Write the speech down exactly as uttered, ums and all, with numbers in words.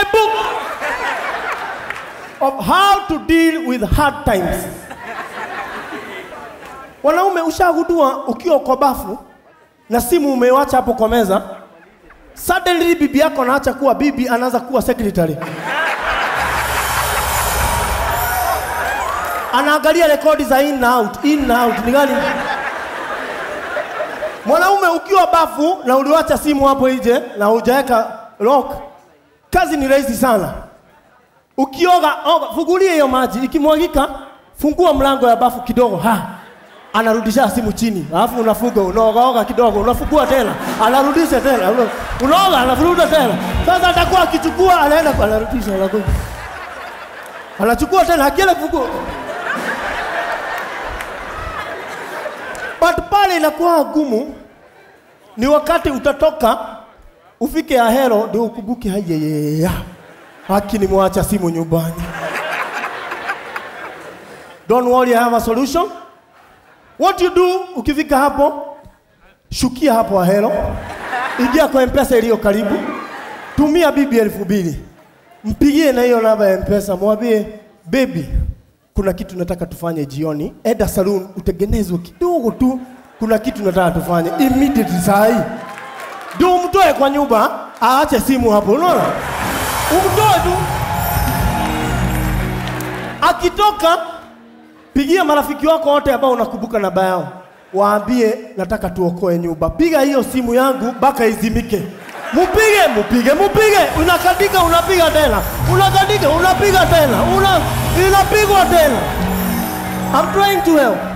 book of how to deal with hard times. Wanaume ushagundua ukiwa kwa bafu na simu umewacha hapo kwa meza, suddenly bibi yako anaacha kuwa bibi, anaanza kuwa secretary. Anaangalia rekodi za in na out, in na out, ni gani? Mwanaume ukiwa bafu na uliwacha simu hapo nje na hujaweka lock, kazi ni rahisi sana. Ukioga, oga, fungulia hiyo maji, ikimwagika, fungua mlango ya bafu kidogo, ha. Anarudisha simu chini, alafu unafunga, unaoga kidogo, unafungua tena, anarudisha tena, unaoga, anafuruda tena. Sasa atakuwa akichukua, anaenda kwa anarudisha, anakuwa. Anachukua tena, akienda kufungua. But pale inakuwa gumu, ni wakati utatoka, ufike Ahero, ndio ukumbuke hayeyeya. Haki nimwacha simu nyumbani. Don't worry, I have a solution. What you do, ukifika hapo, shukia hapo Ahero, ingia kwa M-Pesa iliyo karibu, tumia bibi elfu mbili. Mpigie na hiyo namba ya M-Pesa, mwambie, baby, kuna kitu nataka tufanye jioni, enda saloon, utengenezwe kidogo tu, kuna kitu nataka tufanye, immediately saa hii. Ndio umtoe kwa nyumba, aache simu hapo, unaona? Umtoe tu. Akitoka, pigia marafiki wako wote ambao unakumbuka namba yao. Waambie nataka tuokoe nyumba. Piga hiyo simu yangu mpaka izimike. Mupige, mupige, mupige. Unakatika, unapiga tena. Unakatika, unapiga tena. Una inapigwa tena. I'm trying to help.